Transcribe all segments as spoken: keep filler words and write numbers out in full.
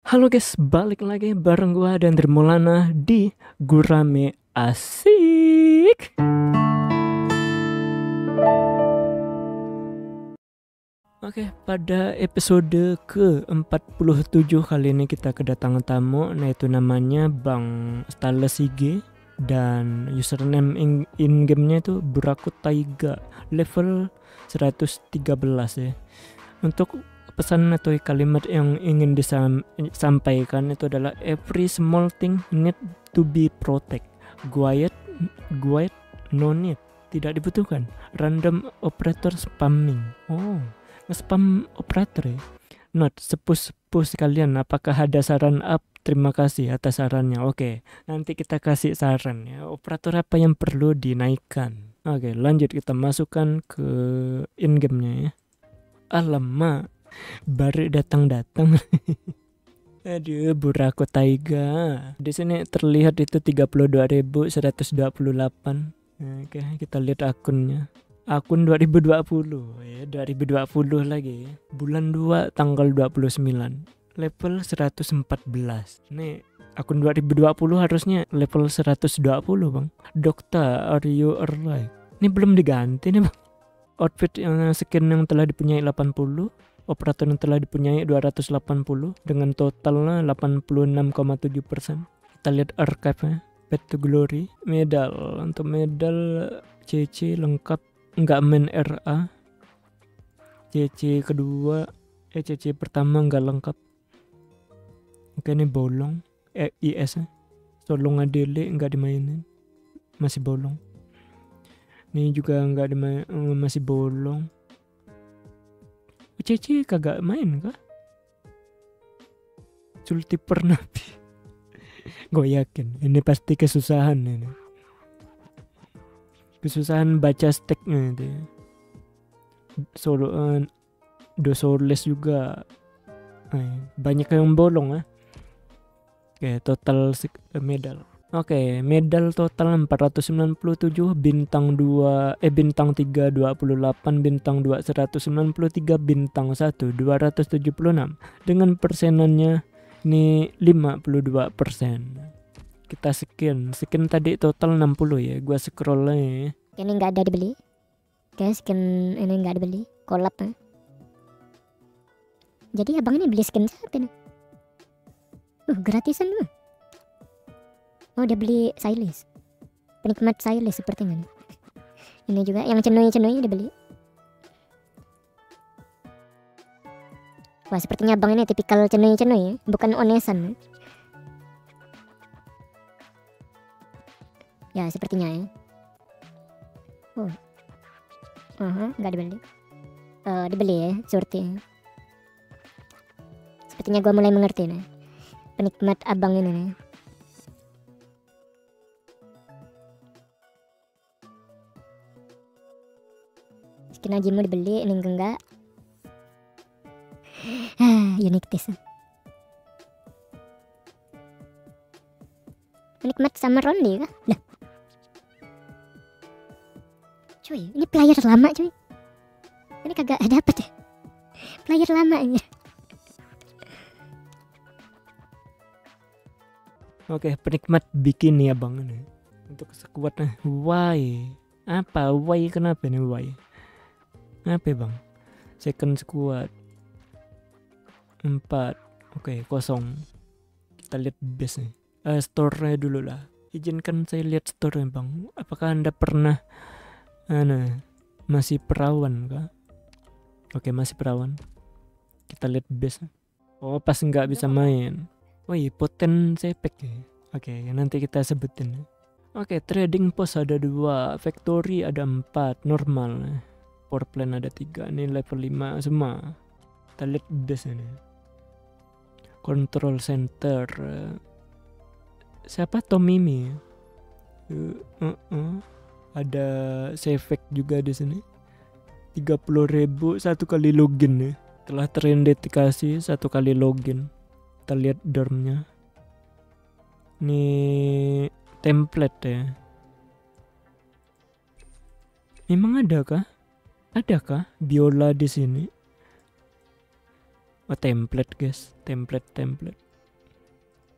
Halo guys, balik lagi bareng gua dan Dermulana di Gurame Asik. Oke, pada episode ke empat puluh tujuh kali ini kita kedatangan tamu, nah itu namanya Bang Stalesige dan username in, in gamenya itu Buraku Taiga, level seratus tiga belas ya. Untuk pesan atau kalimat yang ingin disampaikan itu adalah every small thing need to be protect. Quiet, quiet, no need. Tidak dibutuhkan. Random operator spamming. Oh, spam operator ya. Not sepuh-sepuh sekalian. Apakah ada saran up? Terima kasih atas sarannya. Oke, nanti kita kasih saran ya. Operator apa yang perlu dinaikkan? Oke, lanjut kita masukkan ke in-game-nya ya. Alamak, baru datang-datang. Aduh, Buraku Taiga. Di sini terlihat itu tiga puluh dua ribu seratus dua puluh delapan. Oke, kita lihat akunnya. Akun dua ribu dua puluh ya, dua ribu dua puluh lagi ya. Bulan dua tanggal dua puluh sembilan. Level seratus empat belas. Nih, akun dua ribu dua puluh harusnya level seratus dua puluh, Bang. Dokta, are you alive? Ini belum diganti nih, Bang. Outfit yang skin yang telah dipunyai delapan puluh, operator yang telah dipunyai dua ratus delapan puluh dengan totalnya delapan puluh enam koma tujuh persen. Kita lihat archive-nya. Path to Glory, medal. Untuk medal C C lengkap, enggak main R A. C C kedua, eh C C pertama enggak lengkap. Oke, ini bolong. Eh, I S Solong Adele enggak dimainin. Masih bolong. Ini juga enggak dimain, masih bolong. C C kagak main kah? Sulti Pernapi. Gue yakin ini pasti kesusahan ini. Kesusahan baca steknya itu ya. Solo uh, Dosoles juga. Ay, banyak yang bolong ya. Oke, total medal. Oke, medal total empat ratus sembilan puluh tujuh, bintang dua eh bintang tiga dua puluh delapan, bintang dua seratus sembilan puluh tiga, bintang satu dua ratus tujuh puluh enam. Dengan persenannya ini lima puluh dua persen. Kita skin, skin tadi total enam puluh ya. Gua scroll aja. Ini enggak ada dibeli. Oke, skin ini enggak dibeli. Kolab ya. Jadi abang ini beli skin satu nih. Uh, gratisan tuh. Oh, dia beli Silas. Penikmat Silas sepertinya. Ini juga yang cenui-cenui dia beli. Wah, sepertinya abang ini tipikal cenui-cenui ya, bukan onesan. Ya, sepertinya ya. Oh. Aha, enggak dibeli. Uh, dibeli ya, surti. Sepertinya gua mulai mengerti nih. Penikmat abang ini nih. Skin Ajimu dibeli, ini enggak. Ah, unique taste. Penikmat Summer Only kah? Lah. Cuy, ini player lama cuy. Ini kagak dapet ya. Player lama aja. Oke, penikmat bikini ya bang ini. Untuk sekuatnya, why? Apa? Why kenapa nih why? Apa bang? Second squad empat. Oke, kosong. Kita lihat base nih. Uh, store-nya dulu lah. Izinkan saya lihat store-nya bang. Apakah anda pernah Ana masih perawan kah? Oke, masih perawan. Kita lihat base. Oh, pas nggak bisa main. Oh iya, poten sepek ya. Oke, nanti kita sebutin. Oke, trading post ada dua, factory ada empat, normal. Power plant ada tiga, ini level lima semua. Kita lihat base ini. Control center. Siapa Tomimi? Uh, uh, uh. Ada Sefek juga di sini. tiga puluh ribu satu kali login ya. Telah terindikasi satu kali login. Kita lihat dormnya. Ini template ya. Memang ada kah? Adakah biola di sini? Oh, template guys, template template.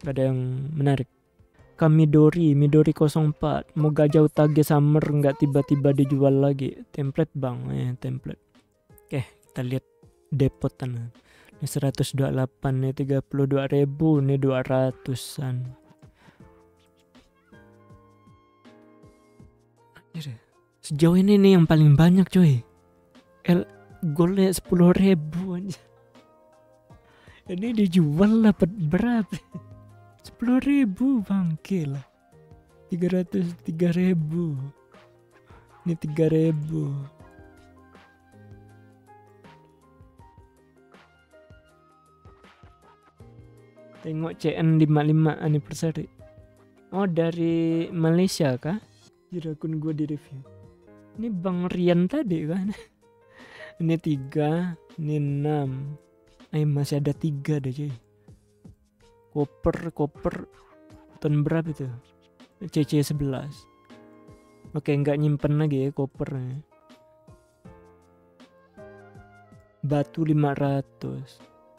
Gak ada yang menarik. Kamidori, Midori nol empat, mau gajah Utage Summer nggak tiba-tiba dijual lagi. Template bang, eh template. Oke, kita lihat depotan. Ini seratus dua puluh delapan, ini tiga puluh dua ribu, ini dua ratusan. Sejauh ini nih yang paling banyak coy. El golnya sepuluh ribu aja. Ini dijual dapat berapa? sepuluh ribu bangke lah. tiga ratus tiga ribu. Ini tiga ribu. Tengok C N lima puluh lima anniversary. Oh dari Malaysia kah? Jadi akun gue di review. Ini Bang Rian tadi kan. Ini tiga, ini enam. Eh masih ada tiga deh cuy. Koper, koper tahun berapa itu? C C sebelas. Oke, nggak nyimpen lagi ya kopernya. Batu lima ratus.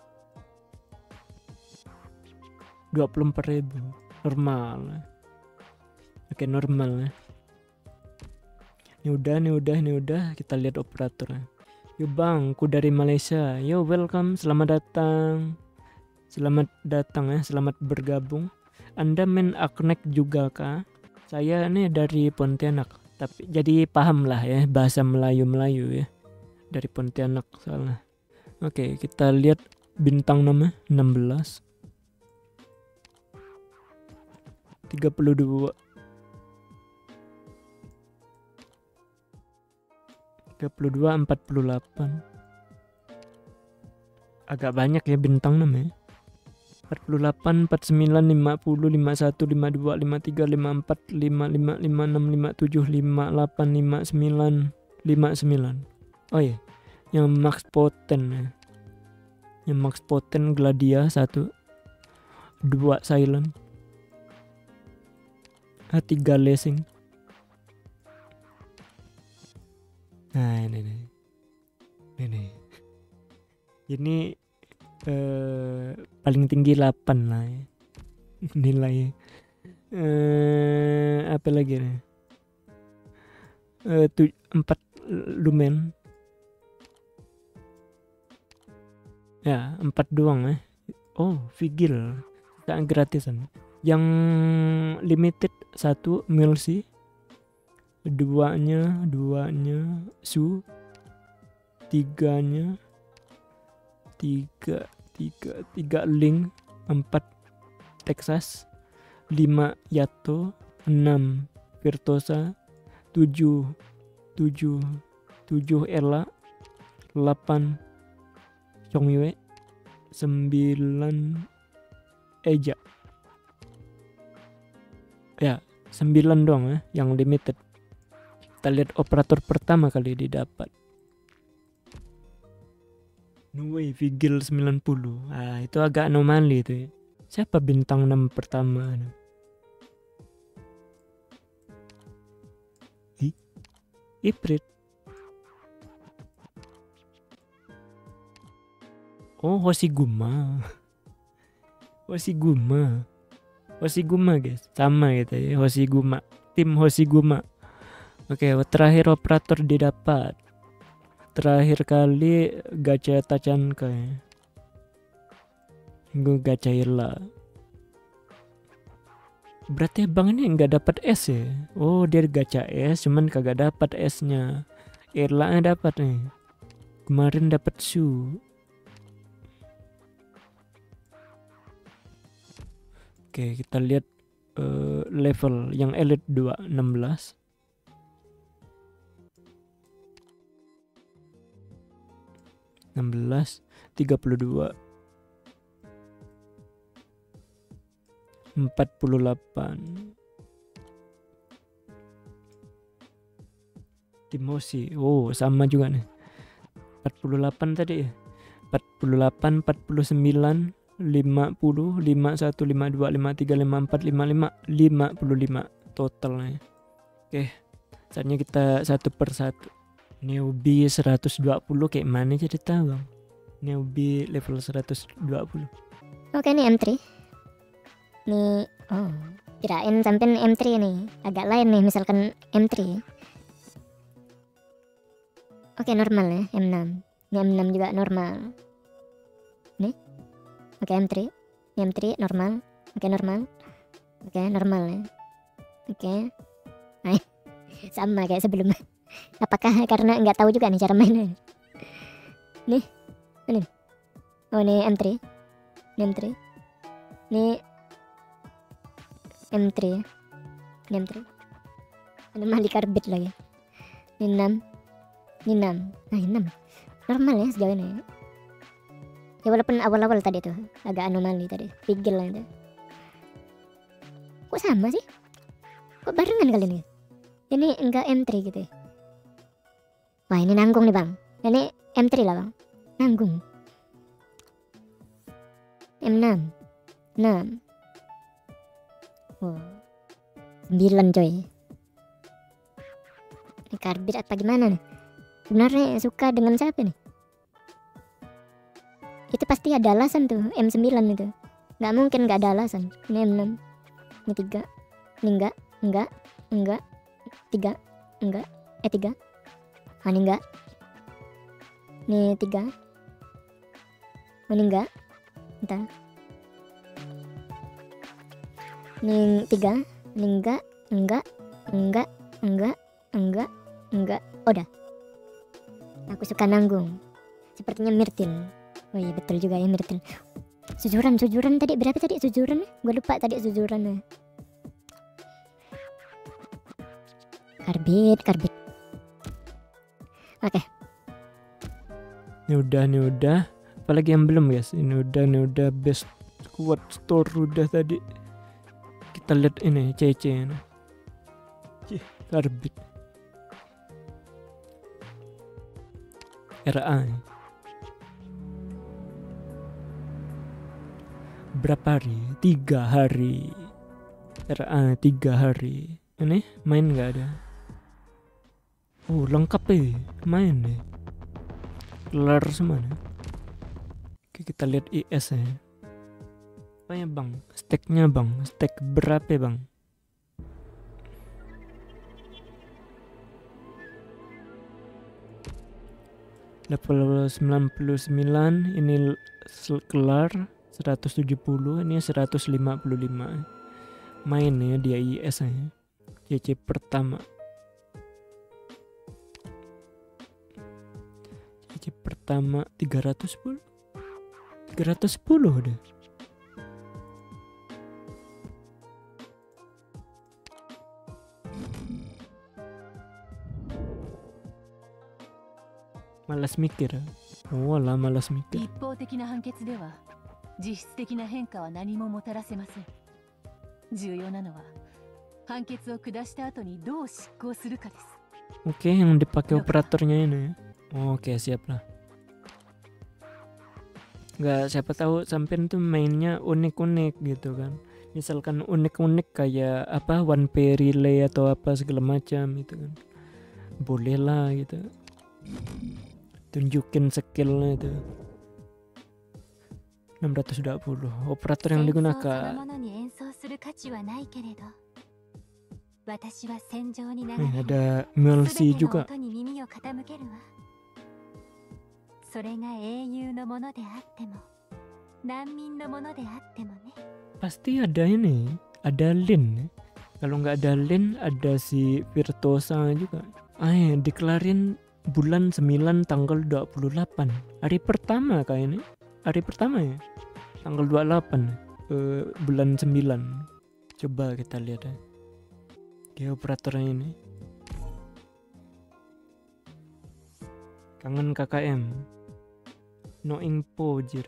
dua puluh empat ribu. Normal. Oke, normal ya. Ini udah, ini udah, ini udah. Kita lihat operatornya. Yo bang, aku dari Malaysia. Yo welcome, selamat datang. Selamat datang ya, selamat bergabung. Anda main Aknek juga kah? Saya nih dari Pontianak, tapi jadi paham lah ya bahasa Melayu-Melayu ya. Dari Pontianak soalnya. Oke, kita lihat bintang nama enam belas. tiga puluh dua. tiga puluh dua, empat puluh delapan. Agak banyak ya bintang namanya. empat puluh delapan, empat puluh sembilan, lima puluh, lima puluh satu, lima puluh dua, lima puluh tiga, lima puluh empat, lima puluh lima, lima puluh enam, lima puluh tujuh, lima puluh delapan, lima puluh sembilan, lima puluh sembilan. Oh iya, yang max poten ya. Yang max poten Gladia satu, dua silent, ah, tiga lessing. Nah ini nih, ini nih. Ini eh, paling tinggi delapan lah ya. Nilai eh, apa lagi nih? Eh, tu, empat lumen. Ya, empat doang ya. Oh, Vigil. Tak gratisan. Yang limited satu Milsi. Duanya, duanya Su. Tiganya tiga, tiga, tiga Link, empat Texas, lima Yato, enam Virtuosa, tujuh, tujuh, tujuh Ella, delapan Chongyue, sembilan Eja. Ya, sembilan doang ya yang limited. Kita lihat operator pertama kali didapat. Nuwei Vigil sembilan puluh. Ah, itu agak anomali itu ya. Siapa bintang enam pertama? Ih, Iprit. Oh, Hoshiguma. Hoshiguma. Hoshiguma guys. Sama gitu ya, Hoshiguma. Tim Hoshiguma. Oke, terakhir operator didapat. Terakhir kali gacha Tachanka ya. Gue gacha Irla. Berarti bang ini nggak dapat S ya? Oh dia gacha S, cuman kagak dapat S-nya. Irla nya dapat nih. Kemarin dapat Su. Oke kita lihat uh, level yang elite dua, enam belas. enam belas, tiga puluh dua, empat puluh delapan. Timosi, oh sama juga nih. empat puluh delapan tadi ya. empat puluh delapan, empat puluh sembilan, lima puluh, lima puluh satu, lima puluh dua, lima puluh tiga, lima puluh empat, lima puluh lima, lima puluh lima totalnya. Oke, saatnya kita satu per satu. Newbie seratus dua puluh kayak mana cerita bang? Newbie level seratus dua puluh. Oke nih M tiga. Nih, oh, kirain sampai M tiga nih, agak lain nih, misalkan M tiga. Oke, normal ya, M enam. Ini M enam juga normal. Nih, oke M tiga, ini M tiga normal, oke normal, oke normal ya, oke, nah, sama kayak sebelumnya. Apakah karena nggak tahu juga nih cara mainnya? Nih, ini, oh ini M tiga, ini M tiga, ini M tiga, ini M tiga, ada mali karbit lagi, ini enam, ini enam, nah ini enam, normal ya sejauh ini. Ya walaupun awal-awal tadi tuh agak anomali tadi, pigil lah itu. Kok sama sih? Kok barengan kali ini? Ini enggak M tiga gitu ya? Wah ini nanggung nih bang. Ini M tiga lah bang. Nanggung. M enam, enam. Wow, sembilan coy. Ini karbit apa gimana nih? Sebenarnya suka dengan siapa nih? Itu pasti ada alasan tuh, M sembilan itu. Nggak mungkin nggak ada alasan. Ini M enam, ini tiga, ini enggak, enggak, enggak, tiga, enggak, eh tiga, oh, ini enggak, ini tiga, oh, ini enggak, entah, ini tiga, ini enggak, enggak, enggak, enggak, enggak, enggak, oh dah. Aku suka nanggung, sepertinya Myrtil. Oh iya betul juga ya Myrtil. Sujuran, sujuran tadi berapa tadi sujuran? Gue lupa tadi sujurannya. Karbit, karbit. Oke. Okay. Ini udah, ini udah. Apalagi yang belum guys. Ini udah, ini udah best squad store udah tadi. Kita lihat ini C C ini. Cih, karbit. R A. Berapa hari? Tiga hari. R A tiga hari. Ini main nggak ada? Oh lengkap eh, main deh. Kelar semua nih. Oke kita lihat I S ya. Apa ya bang? Stacknya bang. Stack berapa bang? Level sembilan puluh sembilan. Ini kelar. seratus tujuh puluh, ini seratus lima puluh lima. Main ya dia I S ya. C C pertama. C C pertama tiga ratus sepuluh. tiga ratus sepuluh deh. Malas mikir. Oh lah malas mikir. 実質的な変化は何ももたらせません。重要なのは判決を下した後にどう執行するかです。 Oke, yang dipakai operatornya ini. Oke, siap lah. Nggak, siapa tahu sampean tuh mainnya unik-unik gitu kan. Misalkan unik-unik kayak apa one pay relay atau apa segala macam gitu kan. Boleh lah gitu. Tunjukin skillnya itu. enam ratus dua puluh operator yang digunakan. Nih, ada Melcy juga. Pasti ada ini, ada Lin. Kalau nggak ada Lin, ada si Virtuosa juga. Ah, ya, dikelarin bulan sembilan tanggal dua puluh delapan. Hari pertama kayak ini. Hari pertama ya, tanggal dua puluh delapan uh, bulan sembilan. Coba kita lihat ya. Oke, operatornya ini. Kangen K K M. No info jir.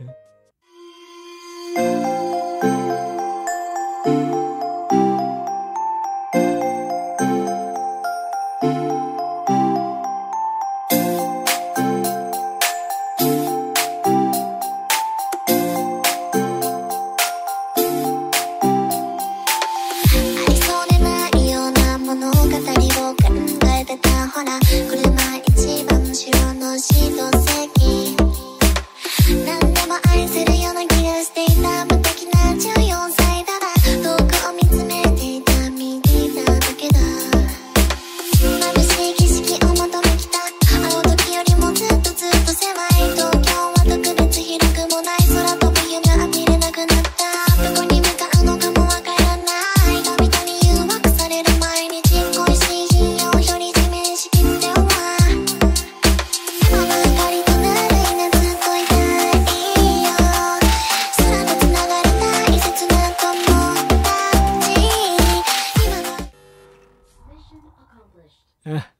Stay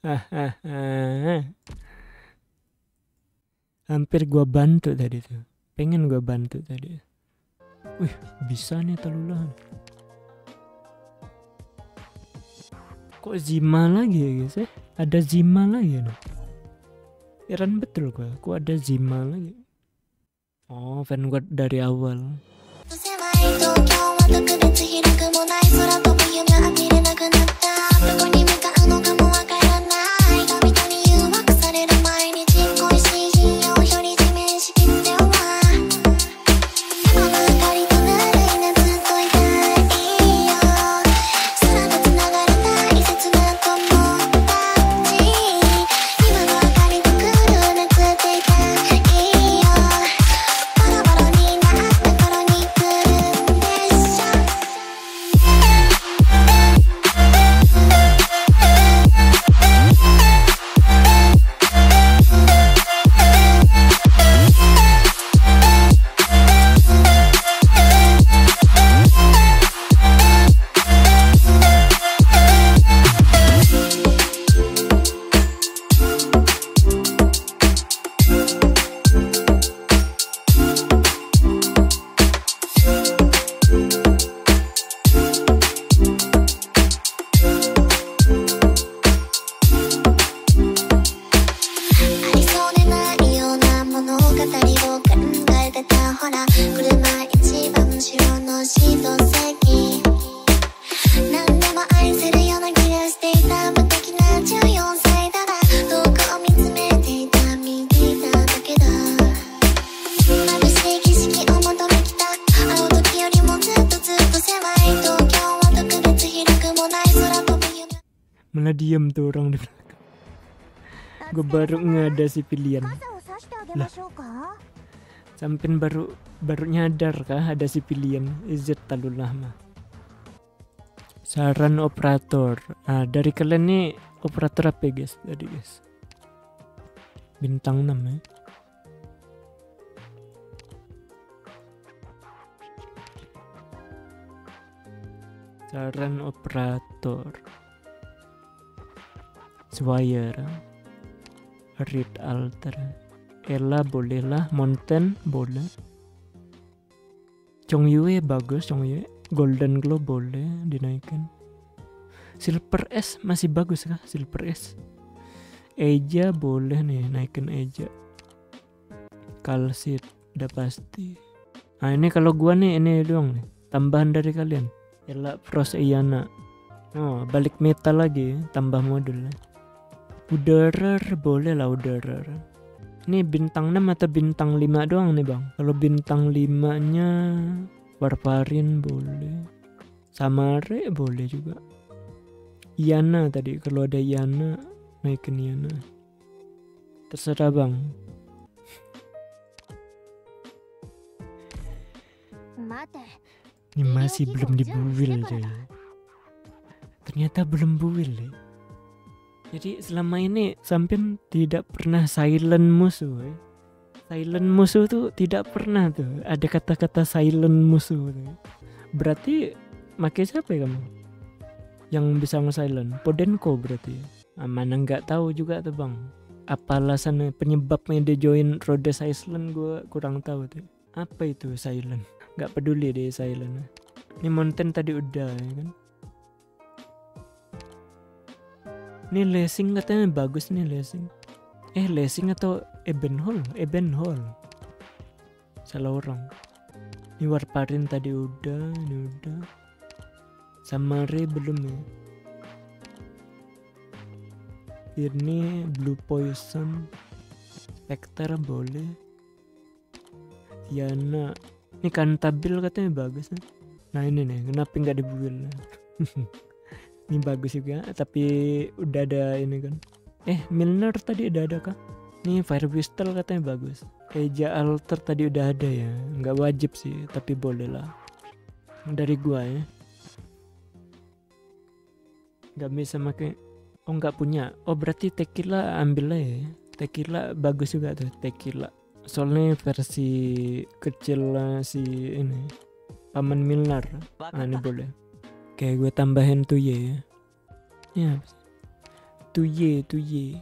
Hampir gua bantu tadi tuh. Pengen gua bantu tadi. Wih, bisa nih Talula. Kok Zima lagi ya guys ya? Ada Zima lagi ya. Heran betul gua, kok ada Zima lagi. Oh, Vanguard dari awal. Malah diem tuh orang di belakang. Gue baru ngada si pilihan. Lah, sampein baru baru nyadar kah ada si pilihan Izet Talula mah. Saran operator. Ah, dari kalian nih operator apa guys? Tadi guys. Bintang enam ya. Saran operator. Swire, Read Alter, Ella boleh lah, Mountain boleh, Chongyue bagus, Chongyue, Golden Glow boleh dinaikkan, Silver S masih bagus kah? Silver S, Eja boleh nih naikin Eja, Kalsit udah pasti. Nah ini kalau gua nih ini doang nih, tambahan dari kalian, Ella Frost Iana, oh balik meta lagi, tambah modul. Udarer boleh lah udarer. Ini bintang enam atau bintang lima doang nih bang. Kalau bintang lima nya Warfarin boleh, Samare boleh juga. Iana tadi kalau ada Iana naikin Iana. Terserah bang. Ini masih belum dibuil coy. Ternyata belum buil ya. Jadi selama ini sampean tidak pernah silent musuh ya. Silent musuh tuh tidak pernah tuh ada kata-kata silent musuh tuh. Berarti pakai siapa ya kamu yang bisa nge-silent? Podenko berarti. Nah, mana nggak tahu juga tuh bang. Apa alasan penyebabnya dia join Rhodes Island gue kurang tahu tuh. Apa itu silent? Nggak peduli deh silent. Ini Mountain tadi udah ya kan. Ini Lessing katanya bagus nih Lessing. Eh Lessing atau Ebenhol? Ebenhol. Salah orang. Ini Warfarin tadi udah, ini udah. Samare belum ya. Ini Blue Poison. Spectre boleh. Tiana. Ini Cantabil katanya bagus nih. Nah ini nih, kenapa nggak dibuil? Ini bagus juga, tapi udah ada ini kan. Eh, Milner tadi udah ada kah? Nih Fire Whistle katanya bagus. Eja Alter tadi udah ada ya. Nggak wajib sih, tapi boleh lah. Dari gua ya. Nggak bisa pakai. Oh nggak punya. Oh berarti Tequila ambil lah ya. Tequila bagus juga tuh Tequila. Soalnya versi kecil lah si ini. Paman Milner. Ah ini boleh. Oke gue tambahin tuh ya. Ya. Itu Y, itu Y.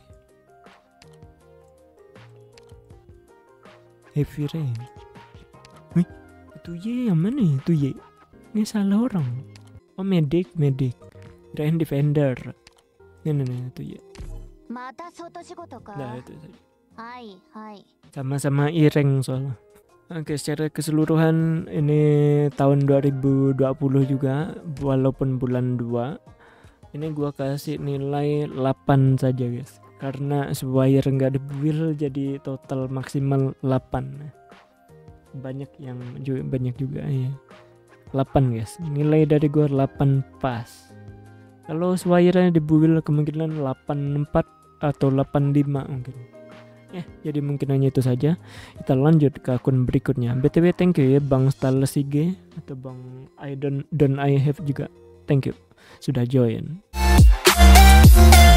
Heavy rain. Wih, itu Y yang mana ya? Itu Y. Ini salah orang. Oh, medic, medic. Kirain defender. Ini, ini, ini, itu Y. また外仕事か。 Nah, itu saja. はいはい。 Sama-sama ireng soalnya. Oke, secara keseluruhan ini tahun dua ribu dua puluh juga, walaupun bulan dua. Ini gua kasih nilai delapan saja guys. Karena Swire nggak dibuild jadi total maksimal delapan. Banyak yang juga, banyak juga ya. delapan guys. Nilai dari gua delapan pas. Kalau Swire dibuild kemungkinan delapan empat atau delapan lima mungkin. Ya, jadi mungkin hanya itu saja. Kita lanjut ke akun berikutnya. B T W thank you ya Bang Stales I G atau Bang I don't don't I have juga. Thank you sudah join.